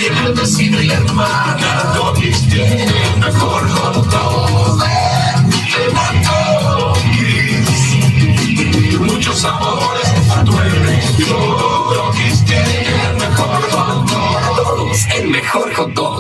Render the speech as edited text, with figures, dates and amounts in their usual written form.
el vecino y la hermana. Doggies tiene el mejor hot dog. Doggies, muchos sabores a tu elección. Doggies tiene el mejor hot dog. El mejor hot dog.